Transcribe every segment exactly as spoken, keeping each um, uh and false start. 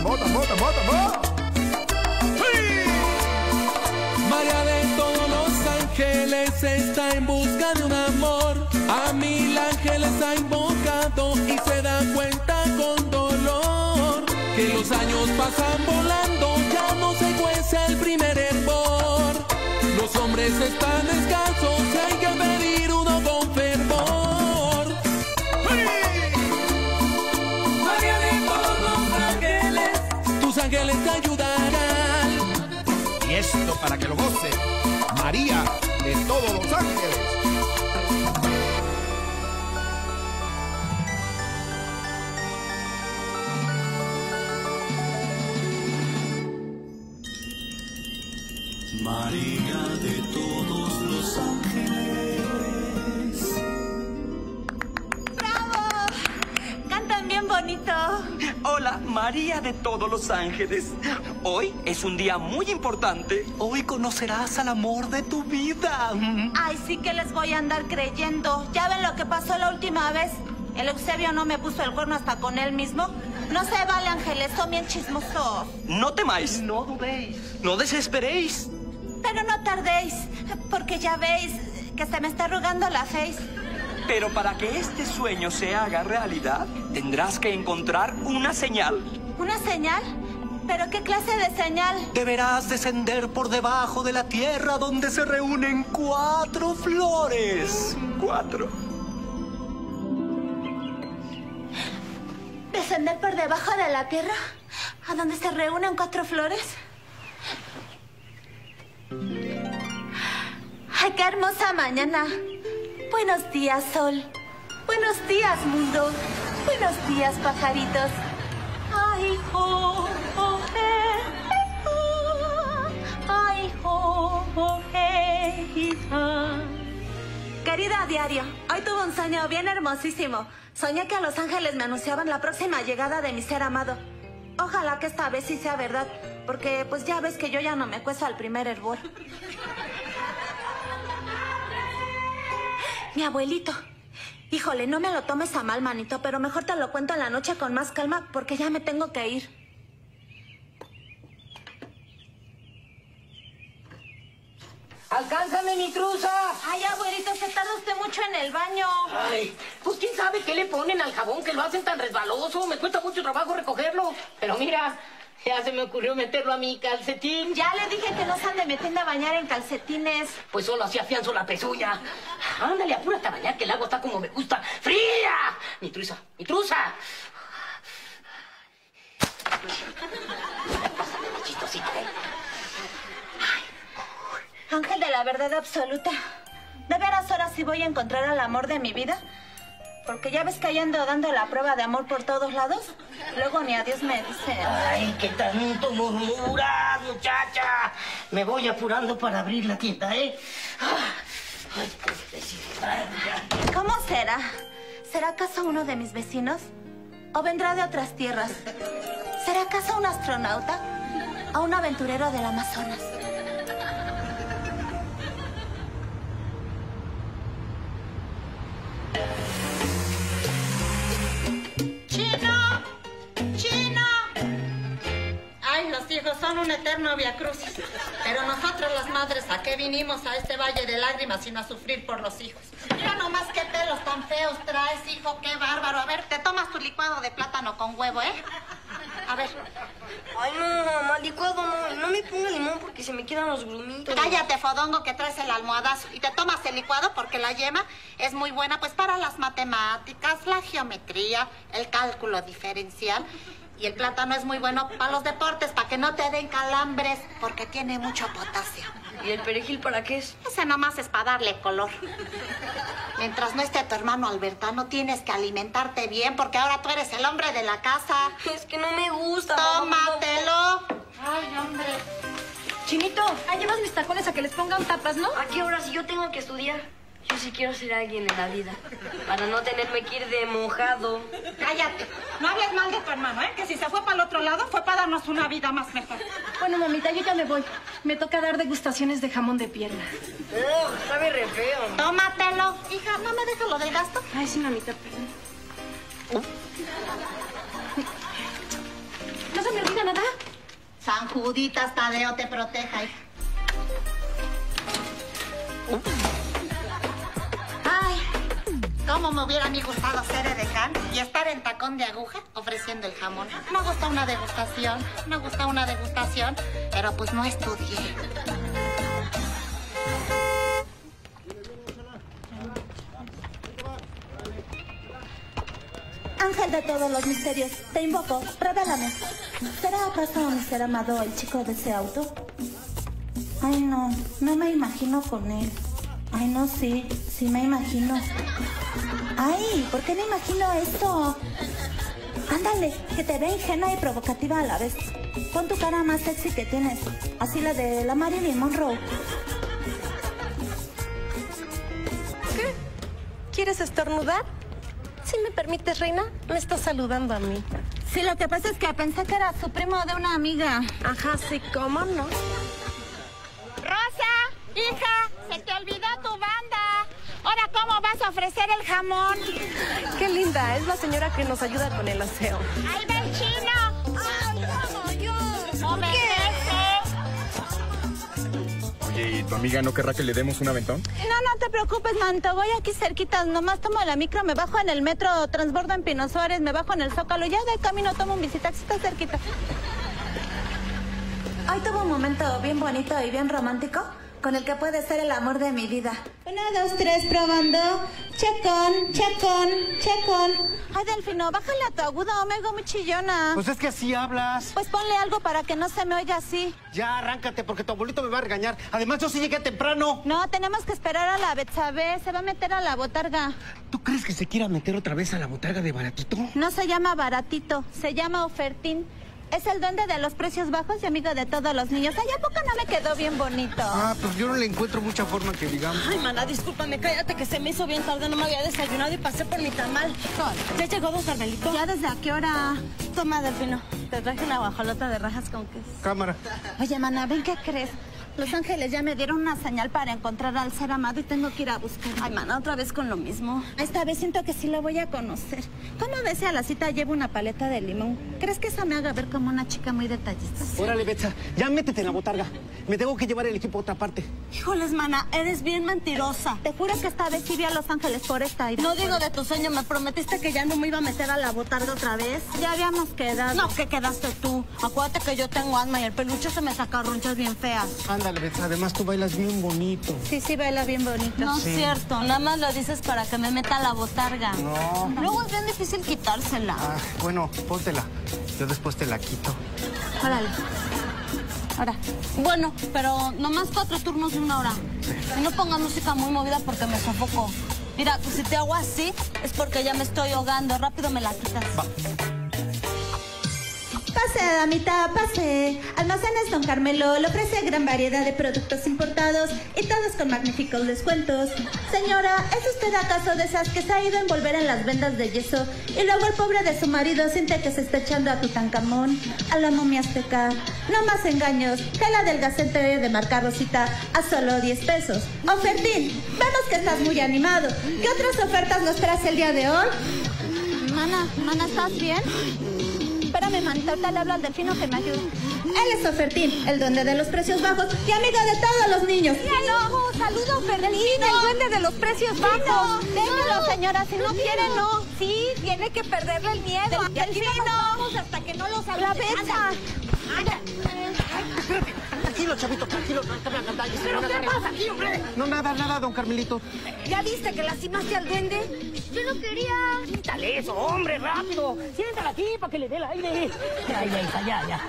tambor, tambor, tambor, tambor. ¡Sí! María de todos los ángeles está en busca de un amor. A mil ángeles ha invocado y se da cuenta con dolor que los años pasan volando, ya no se cuece el primer hervor. Los hombres están escasos y hay que pedir uno con fervor. ¡Sí! María de todos los ángeles, tus ángeles te ayudarán. Y esto para que lo goce, María de todos los ángeles. María de todos los ángeles. ¡Bravo! Cantan bien bonito. Hola, María de todos los ángeles. Hoy es un día muy importante. Hoy conocerás al amor de tu vida. Ay, sí que les voy a andar creyendo. ¿Ya ven lo que pasó la última vez? El Eusebio no me puso el cuerno hasta con él mismo. No se vale, ángeles, son bien chismosos. No temáis, no dudéis, no desesperéis. Pero no tardéis, porque ya veis que se me está arrugando la face. Pero para que este sueño se haga realidad, tendrás que encontrar una señal. ¿Una señal? ¿Pero qué clase de señal? Deberás descender por debajo de la tierra donde se reúnen cuatro flores. Cuatro. ¿Descender por debajo de la tierra? ¿A donde se reúnen cuatro flores? ¡Ay, qué hermosa mañana! Buenos días, sol. Buenos días, mundo. Buenos días, pajaritos. ¡Ay, jo, jo, eh, eh, ¡ay, jo, jo, eh, hija! Querida Diario, hoy tuve un sueño bien hermosísimo. Soñé que los ángeles me anunciaban la próxima llegada de mi ser amado. Ojalá que esta vez sí sea verdad, porque pues ya ves que yo ya no me cuezo al primer hervor. Mi abuelito. Híjole, no me lo tomes a mal, manito, pero mejor te lo cuento en la noche con más calma, porque ya me tengo que ir. ¡Alcánzame, mi truza! Ay, abuelito, se tarda usted mucho en el baño. Ay, pues quién sabe qué le ponen al jabón, que lo hacen tan resbaloso. Me cuesta mucho trabajo recogerlo. Pero mira, ya se me ocurrió meterlo a mi calcetín. Ya le dije que no se ande metiendo a bañar en calcetines. Pues solo así afianzo la pezuña. Ándale, apúrate a bañar, que el agua está como me gusta. ¡Fría! Mi truza, mi truza. Pásame, mi chistosita, ¿eh? Ángel de la verdad absoluta. ¿De veras ahora sí voy a encontrar al amor de mi vida? Porque ya ves que ahí ando dando la prueba de amor por todos lados. Luego ni a Dios me dicen. Ay, qué tanto murmuras, muchacha. Me voy apurando para abrir la tienda, ¿eh? Ay, ¿cómo será? ¿Será acaso uno de mis vecinos? ¿O vendrá de otras tierras? ¿Será acaso un astronauta? ¿O un aventurero del Amazonas? ¡Chino! ¡Chino! Ay, los hijos son un eterno viacrucis. Pero nosotros las madres, ¿a qué vinimos a este valle de lágrimas sino a sufrir por los hijos? Mira nomás qué pelos tan feos traes, hijo, qué bárbaro. A ver, te tomas tu licuado de plátano con huevo, ¿eh? A ver. Ay, no, mamá, licuado no. Y no me ponga limón porque se me quedan los grumitos. Cállate, fodongo, que traes el almohadazo. Y te tomas el licuado porque la yema es muy buena pues para las matemáticas, la geometría, el cálculo diferencial. Y el plátano es muy bueno para los deportes, para que no te den calambres, porque tiene mucho potasio. ¿Y el perejil para qué es? Ese nomás es para darle color. Mientras no esté tu hermano Albertano, tienes que alimentarte bien, porque ahora tú eres el hombre de la casa. Es que no me gusta. Tómatelo. Ay, hombre. Chinito, ahí llevas mis tacones a que les pongan tapas, ¿no? ¿A qué hora si yo tengo que estudiar? Yo sí quiero ser alguien en la vida, para no tenerme que ir de mojado. Cállate. No hables mal de tu hermano, ¿eh? Que si se fue para el otro lado fue para darnos una vida más mejor. Bueno, mamita, yo ya me voy. Me toca dar degustaciones de jamón de pierna. Ugh, sabe re feo. Tómatelo. Hija, ¿no me dejas lo del gasto? Ay, sí, mamita, perdón. No se me olvide San Juditas Tadeo te proteja, hija. Ay, cómo me hubiera a mí gustado ser edecán y estar en tacón de aguja ofreciendo el jamón. Me gusta una degustación, me gusta una degustación, pero pues no estudié. Ángel de todos los misterios, te invoco, revélame. ¿Será acaso mi ser amado el chico de ese auto? Ay, no, no me imagino con él. Ay, no, sí, sí me imagino. Ay, ¿por qué me imagino esto? Ándale, que te ve ingenua y provocativa a la vez. Pon tu cara más sexy que tienes, así la de la Marilyn Monroe. ¿Qué? ¿Quieres estornudar? Si me permites, reina, me estás saludando a mí. Sí, lo que pasa es que pensé que era su primo de una amiga. Ajá, sí, ¿cómo no? Rosa, hija, se te olvidó tu banda. Ahora, ¿cómo vas a ofrecer el jamón? Qué linda, es la señora que nos ayuda con el aseo. ¡Ahí va el chino! ¡Ay, como yo! ¡No me dejes! Oye, ¿y tu amiga no querrá que le demos un aventón? No, no te preocupes, manto. Voy aquí cerquita. Nomás tomo la micro, me bajo en el metro, transbordo en Pino Suárez, me bajo en el Zócalo. Ya de camino tomo un visitaxi, está cerquita. Hoy tuve un momento bien bonito y bien romántico con el que puede ser el amor de mi vida. Uno, dos, tres, probando. Checón, checón, checón. Ay, Delfino, bájale a tu agudo, me oigo muy chillona. Pues es que así hablas. Pues ponle algo para que no se me oiga así. Ya, arráncate, porque tu abuelito me va a regañar. Además, yo sí llegué temprano. No, tenemos que esperar a la Betsabe. Se va a meter a la botarga. ¿Tú crees que se quiera meter otra vez a la botarga de Baratito? No se llama Baratito, se llama Ofertín. Es el duende de los precios bajos y amigo de todos los niños. Ay, ¿a poco no me quedó bien bonito? Ah, pues yo no le encuentro mucha forma que digamos. Ay, mana, discúlpame, cállate que se me hizo bien tarde. No me había desayunado y pasé por mi tamal. ¿Ya llegó don Carmelito? ¿Ya desde a qué hora? Toma, Delfino, te traje una guajolota de rajas con queso. Cámara. Oye, mana, ¿ven qué crees? Los ángeles ya me dieron una señal para encontrar al ser amado y tengo que ir a buscar. Ay, mana, otra vez con lo mismo. Esta vez siento que sí lo voy a conocer. ¿Cómo ves si a la cita llevo una paleta de limón? ¿Crees que eso me haga ver como una chica muy detallista? Órale, Betsa, ya métete en la botarga. Me tengo que llevar el equipo a otra parte. Híjoles, mana, eres bien mentirosa. Te juro que esta vez sí vi a los ángeles por esta ira. No digo de tu sueño, me prometiste que ya no me iba a meter a la botarga otra vez. Ya habíamos quedado. No, ¿qué quedaste tú? Acuérdate que yo tengo asma y el peluche se me saca ronchas bien feas. Ándale, Betsa, además tú bailas bien bonito. Sí, sí, baila bien bonito. No sí. es cierto, nada más lo dices para que me meta a la botarga. No. Luego es bien difícil quitársela. Ah, bueno, póntela. Yo después te la quito. Órale. Ahora. Bueno, pero nomás cuatro turnos de una hora. Y no ponga música muy movida porque me sofoco. Mira, pues si te hago así, es porque ya me estoy ahogando. Rápido me la quitas. Va. Pase, damita, pase. Almacenes Don Carmelo le ofrece gran variedad de productos importados y todos con magníficos descuentos. Señora, ¿es usted acaso de esas que se ha ido a envolver en las vendas de yeso y luego el pobre de su marido siente que se está echando a Tutankamón, a la momia azteca? No más engaños, que la adelgacente de marca Rosita a solo diez pesos. Ofertín, vemos que estás muy animado. ¿Qué otras ofertas nos traes el día de hoy? Mana, mana, ¿estás bien? Espérame, manita, ahorita le hablo al Delfino que me ayude. Él es Ofertín, el duende de los precios bajos y amigo de todos los niños. ¡Saludos, saludos, Delfino! ¡El duende de los precios bajos! Déjalo, señora, si no quiere, no. Sí, tiene que perderle el miedo. Del- Y aquí no nos vamos hasta que no lo saludes. La Betsa. Espérate. Tranquilo, chavito, tranquilo. No te me agandalles. ¿Pero qué pasa aquí, hombre? No, nada, nada, don Carmelito. ¿Ya viste que lastimaste al duende? Yo no quería. Quítale eso, hombre, rápido. Siéntala aquí para que le dé el aire. Ya, ya, hija, ya, ya.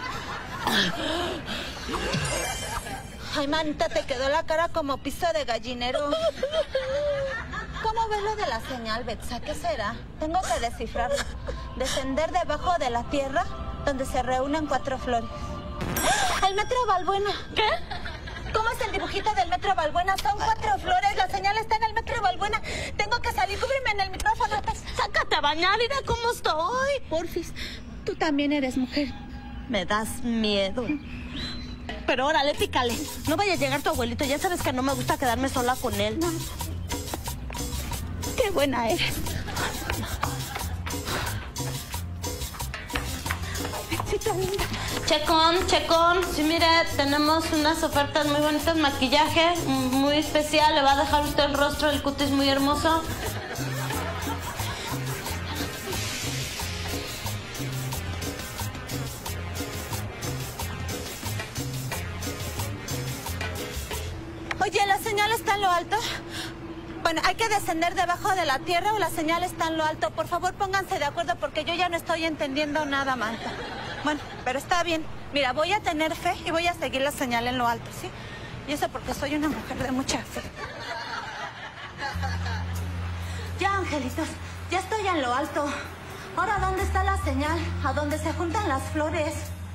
Ay, manita, te quedó la cara como piso de gallinero. ¿Cómo ves lo de la señal, Betsa? ¿Qué será? Tengo que descifrarlo. Descender debajo de la tierra, donde se reúnen cuatro flores. ¡El metro Balbuena! ¿Qué? ¿Cómo es el dibujito del metro Balbuena? Son cuatro flores, la señal está en el metro Balbuena. Tengo que salir, cúbreme en el micrófono. Sácate a bañar, mira cómo estoy. Porfis, tú también eres mujer. Me das miedo. Pero órale, pícale. No vaya a llegar tu abuelito. Ya sabes que no me gusta quedarme sola con él. No. Qué buena eres. Betsita linda. Checón, checón. Sí, mire, tenemos unas ofertas muy bonitas, maquillaje muy especial. Le va a dejar usted el rostro, el cutis muy hermoso. Oye, ¿la señal está en lo alto? Bueno, hay que descender debajo de la tierra o la señal está en lo alto. Por favor, pónganse de acuerdo porque yo ya no estoy entendiendo nada, Marta. Bueno, pero está bien. Mira, voy a tener fe y voy a seguir la señal en lo alto, ¿sí? Y eso porque soy una mujer de mucha fe. Ya, angelitos, ya estoy en lo alto. Ahora, ¿dónde está la señal? ¿A dónde se juntan las flores?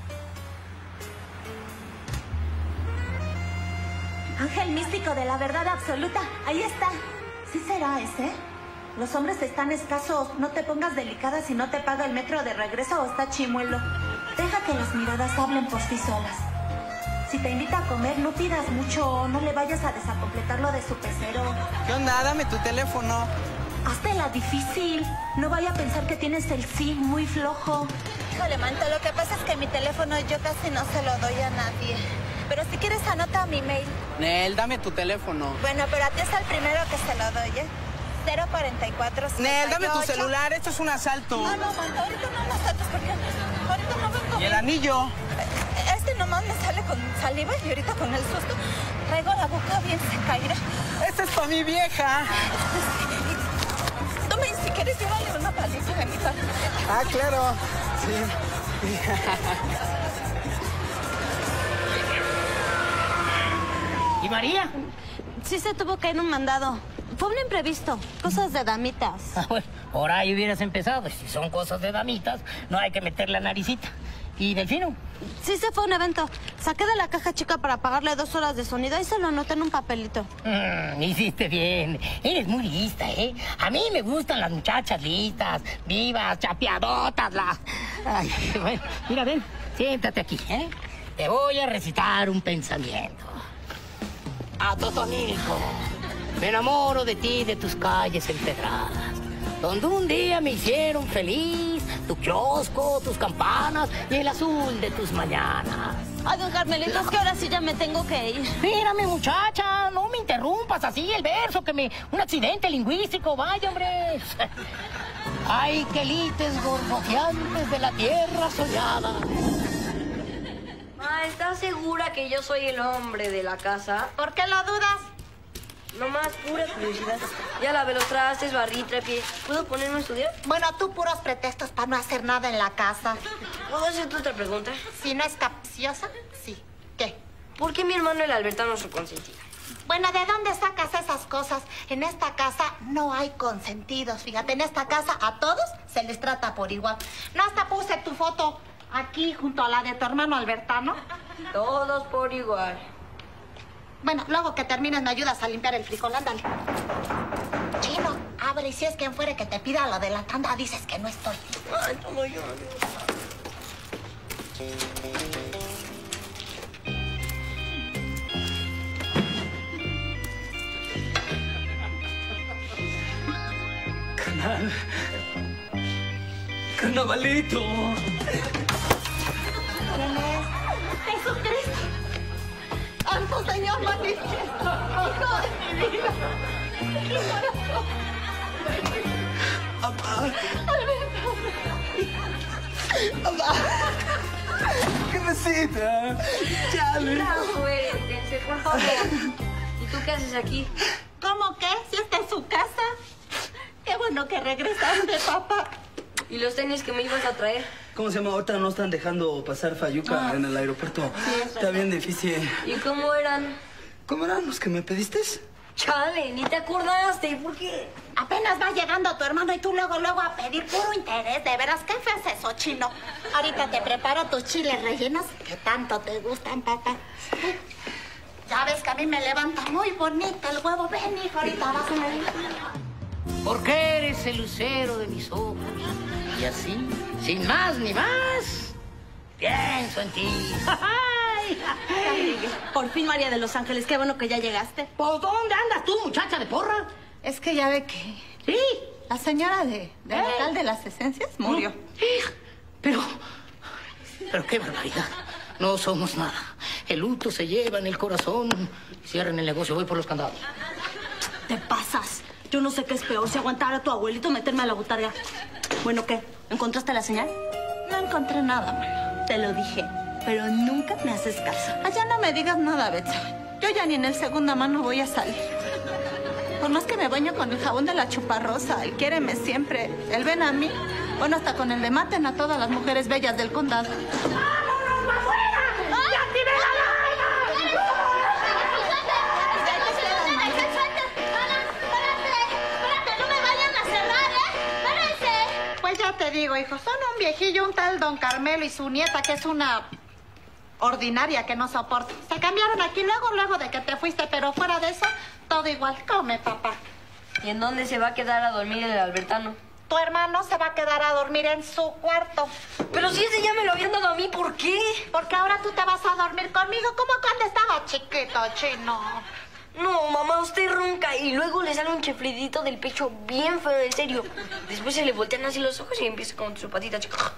Ángel místico de la verdad absoluta. Ahí está. ¿Sí será ese? Los hombres están escasos. No te pongas delicada si no te paga el metro de regreso o está chimuelo. Deja que las miradas hablen por sí solas. Si te invita a comer, no pidas mucho. No le vayas a desacompletarlo de su pecero. ¿Qué onda? Dame tu teléfono. Hazte la difícil. No vaya a pensar que tienes el sí muy flojo. Híjole, Manto, lo que pasa es que mi teléfono yo casi no se lo doy a nadie. Pero si quieres, anota mi mail. Nel, dame tu teléfono. Bueno, pero a ti es el primero que se lo doy, ¿eh? cero cuarenta y cuatro. Nel, dame tu celular. Esto es un asalto. No, no, Manto, ahorita no me asaltes porque ahorita no vengo. ¿Y el anillo? Este nomás me sale con saliva y ahorita con el susto traigo la boca bien seca, mira. Esta es para mi vieja. Toma, si quieres, llévale una paliza de mi parte. Ah, claro. Sí. ¿Y María? Sí se tuvo que ir un mandado. Fue un imprevisto. Cosas de damitas. Ah, bueno, por ahí hubieras empezado. Si son cosas de damitas, no hay que meter la naricita. ¿Y Delfino? Sí se fue a un evento. Saqué de la caja chica para pagarle dos horas de sonido y se lo anoté en un papelito. Mm, hiciste bien. Eres muy lista, ¿eh? A mí me gustan las muchachas listas, vivas, chapeadotas, las... Ay, bueno, mira, ven, siéntate aquí, ¿eh? Te voy a recitar un pensamiento. A Totonilco, me enamoro de ti, de tus calles empedradas, donde un día me hicieron feliz tu kiosco, tus campanas y el azul de tus mañanas. Ay, don Carmelito, es que ahora sí ya me tengo que ir. Mírame, muchacha, no me interrumpas así el verso, que me... Un accidente lingüístico, vaya, hombre. Ay, qué lites gorgoteantes de la tierra soñada. Ma, ¿estás segura que yo soy el hombre de la casa? ¿Por qué lo dudas? Nomás pura curiosidad. Ya lavé los trastes, barrí, trapié. ¿Puedo ponerme a estudiar? Bueno, tú puros pretextos para no hacer nada en la casa. ¿Puedo hacerte otra pregunta? Si no es capciosa, sí. ¿Qué? ¿Por qué mi hermano el Alberto no es su consentido? Bueno, ¿de dónde sacas esas cosas? En esta casa no hay consentidos. Fíjate, en esta casa a todos se les trata por igual. No, hasta puse tu foto aquí junto a la de tu hermano Albertano. Todos por igual. Bueno, luego que termines me ayudas a limpiar el frijol, ándale. Chino, abre y si es quien fuere que te pida lo de la tanda, dices que no estoy. Ay, todo yo. Canal. Carnavalito. ¿Quién es? Jesucristo. ¡Santo Señor manifiesto! ¡Hijo de mi vida! ¡Mi corazón! ¡Amá! ¡Alberto! ¡Amá! ¡Qué besita! ¡Chale! Ya, suéltense, por favor. ¿Y tú qué haces aquí? ¿Cómo qué? Si está en su casa. Qué bueno que regresaste, papá. ¿Y los tenis que me ibas a traer? ¿Cómo se llama? Ahorita no están dejando pasar Fayuca ah. en el aeropuerto. Sí, está bien difícil. ¿Y cómo eran? ¿Cómo eran los que me pediste? Chale, ni te acordaste. ¿Por qué? Apenas va llegando tu hermano y tú luego, luego a pedir puro interés. De veras, ¿qué feo es eso, Chino? Ahorita te preparo tus chiles rellenos que tanto te gustan, papá. Ya ves que a mí me levanta muy bonito el huevo. Ven, hijo, ahorita vas a ver. Porque eres el lucero de mis ojos. Y así, sin más ni más, pienso en ti. Por fin, María de los Ángeles, qué bueno que ya llegaste. ¿Por dónde andas tú, muchacha de porra? Es que ya ve que... Sí. La señora de, del local de las esencias murió. Pero... Pero qué barbaridad. No somos nada. El luto se lleva en el corazón. Cierren el negocio, voy por los candados. Te pasas. Yo no sé qué es peor, si aguantar a tu abuelito o meterme a la botarga. Bueno, ¿qué? ¿Encontraste la señal? No encontré nada, Mara. Te lo dije. Pero nunca me haces caso. Allá no me digas nada, Betsa. Yo ya ni en el segunda mano voy a salir. Por más que me baño con el jabón de la chuparrosa, el quiéreme siempre, el ven a mí. Bueno, hasta con el de maten a todas las mujeres bellas del condado. ¡Vámonos para afuera! ¡Ya tiré la lámina! ¡Espérate, no me vayan a cerrar, eh! ¡Espérense! Pues ya te digo, hijo, son un viejillo, un tal don Carmelo y su nieta, que es una ordinaria que no soporto. Se cambiaron aquí luego, luego de que te fuiste, pero fuera de eso, todo igual. Come, papá. ¿Y en dónde se va a quedar a dormir el Albertano? Tu hermano se va a quedar a dormir en su cuarto. Pero si ese ya me lo habían dado a mí, ¿por qué? Porque ahora tú te vas a dormir conmigo, como cuando estaba chiquito, chino. No, mamá, usted ronca y luego le sale un chiflidito del pecho bien feo, en serio. Después se le voltean así los ojos y empieza con su patita chica.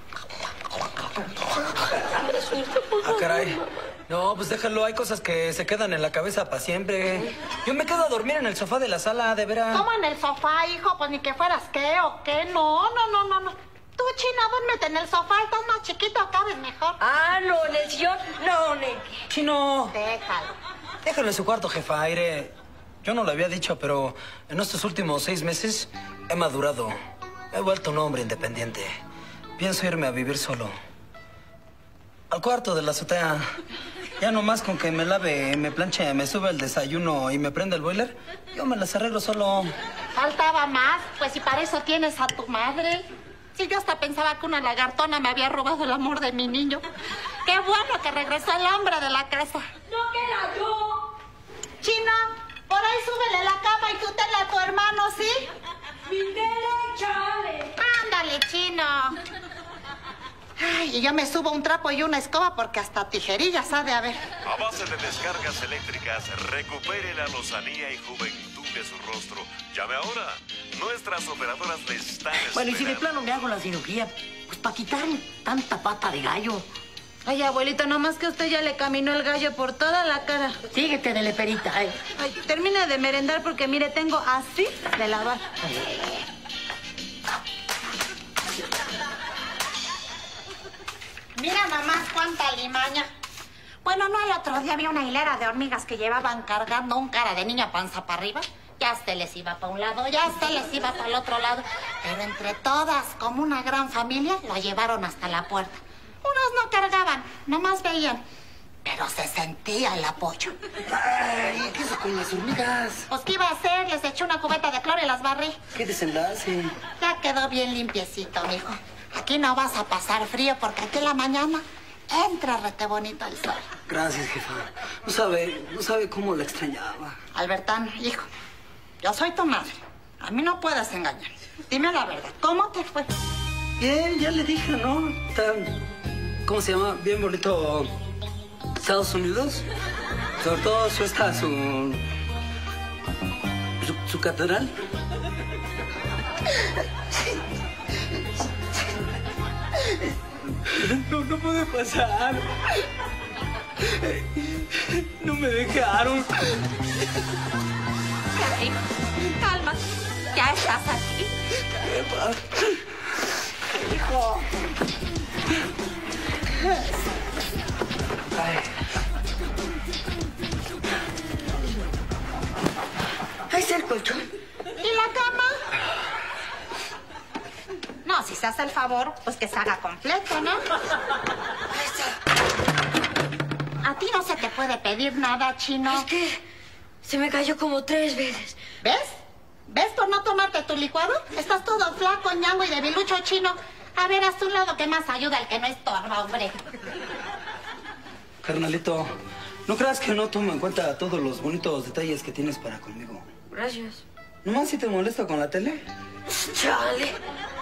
Ah, caray. No, pues déjalo, hay cosas que se quedan en la cabeza para siempre. Yo me quedo a dormir en el sofá de la sala, de veras. ¿Cómo en el sofá, hijo? Pues ni que fueras qué o qué. No, no, no, no, no. Tú, Chino, duérmete en el sofá, estás más chiquito, cabes mejor. Ah, no, en el sillón. No, Neki. Chino. Déjalo. Déjalo en su cuarto, jefa. Aire. Yo no lo había dicho, pero en estos últimos seis meses he madurado. He vuelto un hombre independiente. Pienso irme a vivir solo. Al cuarto de la azotea. Ya nomás con que me lave, me planche, me sube el desayuno y me prenda el boiler, yo me las arreglo solo. Faltaba más, pues si para eso tienes a tu madre. Si yo hasta pensaba que una lagartona me había robado el amor de mi niño. Qué bueno que regresó el hombre de la casa. ¡No queda yo! Chino, por ahí súbele la cama y tú tenle a tu hermano, ¿sí? ¡Mi chale! Ándale, Chino. Ay, y yo me subo un trapo y una escoba porque hasta tijerillas ha de haber. A base de descargas eléctricas, recupere la lozanía y juventud de su rostro. Llame ahora. Nuestras operadoras le están esperando. Bueno, y si de plano me hago la cirugía, pues para quitar tanta pata de gallo. Ay, abuelita, nomás que usted ya le caminó el gallo por toda la cara. Síguete de leperita, eh. Ay, termina de merendar porque, mire, tengo así de lavar. Mira nomás cuánta limaña. Bueno, no, el otro día había una hilera de hormigas que llevaban cargando un cara de niña panza para arriba. Ya se les iba para un lado, ya se les iba para el otro lado. Pero entre todas, como una gran familia, lo llevaron hasta la puerta. Unos no cargaban, nomás veían. Pero se sentía el apoyo. Ay, ¿qué hizo con las hormigas? Pues, ¿qué iba a hacer? Les eché una cubeta de cloro y las barrí. ¿Qué desenlace? Ya quedó bien limpiecito, mijo. Aquí no vas a pasar frío porque aquí en la mañana entra rete bonito el sol. Gracias, jefa. No sabe, no sabe cómo la extrañaba. Albertano, hijo, yo soy tu madre. A mí no puedes engañar. Dime la verdad, ¿cómo te fue? Bien, ya le dije, ¿no? Está, ¿cómo se llama? Bien bonito Estados Unidos. Sobre todo su está su, su, su catedral. No, no puede pasar. No me dejaron. Caray, calma, ya estás aquí. Hijo. Ay. Ahí está el colchón. ¿Y la cama? No, si se hace el favor, pues que se haga completo, ¿no? A ti no se te puede pedir nada, Chino. Es que se me cayó como tres veces. ¿Ves? ¿Ves por no tomarte tu licuado? Estás todo flaco, ñango y debilucho, Chino. A ver, haz un lado que más ayuda al que no estorba, hombre. Carnalito, ¿no creas que no tomo en cuenta todos los bonitos detalles que tienes para conmigo? Gracias. ¿Nomás si te molesta con la tele? Chale.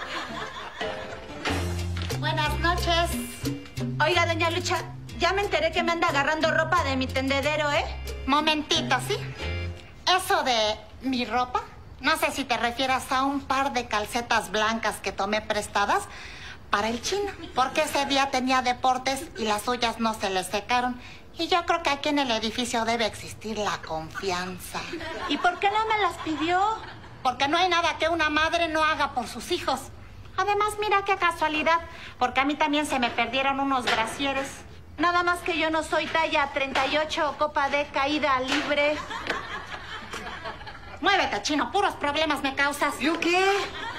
Buenas noches. Oiga, doña Lucha, ya me enteré que me anda agarrando ropa de mi tendedero, ¿eh? Momentito, ¿sí? Eso de mi ropa, no sé si te refieras a un par de calcetas blancas que tomé prestadas, para el chino, porque ese día tenía deportes y las suyas no se le secaron. Y yo creo que aquí en el edificio debe existir la confianza. ¿Y por qué no me las pidió? Porque no hay nada que una madre no haga por sus hijos. Además, mira qué casualidad, porque a mí también se me perdieron unos brasieres. Nada más que yo no soy talla treinta y ocho, copa de caída libre. Muévete, chino, puros problemas me causas. ¿Yo qué?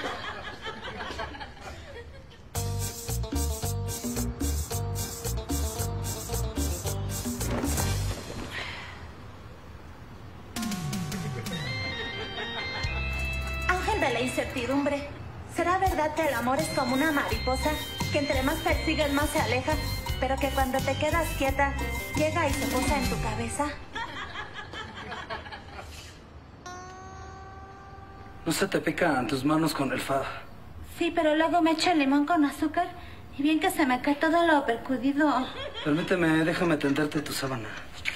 Ángel de la incertidumbre. ¿Será verdad que el amor es como una mariposa? Que entre más persigues más se aleja, pero que cuando te quedas quieta, llega y se posa en tu cabeza. ¿No se te pican tus manos con el fado? Sí, pero luego me echo el limón con azúcar y bien que se me cae todo lo percudido. Permíteme, déjame tenderte tu sábana.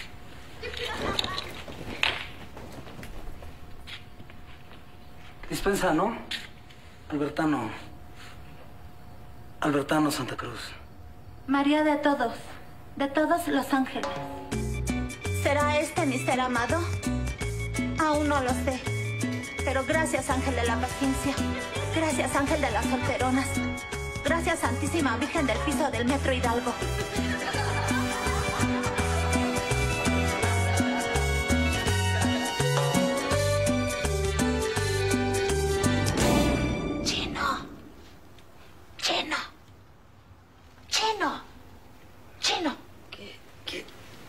Dispensa, ¿no? Albertano. Albertano Santa Cruz. María de todos, de todos los ángeles. ¿Será este mi ser amado? Aún no lo sé. Pero gracias, ángel de la paciencia. Gracias, ángel de las solteronas. Gracias, Santísima Virgen del piso del Metro Hidalgo. Chino. Chino. Chino. Chino. ¿Qué? ¿Qué?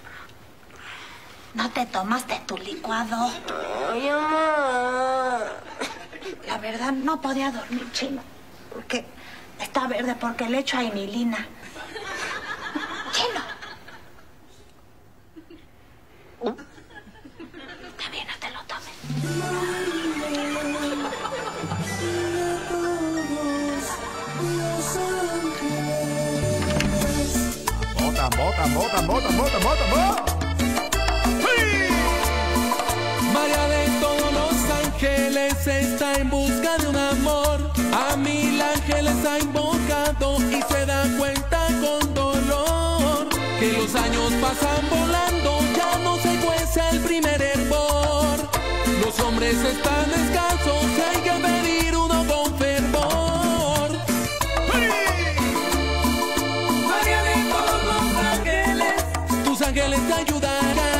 ¿No te tomaste tu licuado? Ay, mamá. La verdad, no podía dormir, chino. Porque está verde, porque le echo anilina. Chino. Está bien, no te lo tomes. Bota, bota, bota, bota, bota, bota, bota. María de todos los ángeles está en busca de un amor. A mil ángeles ha invocado y se da cuenta con dolor que los años pasan volando, ya no se cuece el primer hervor. Los hombres están escasos y hay que pedir uno con fervor. María de todos los ángeles, tus ángeles te ayudarán.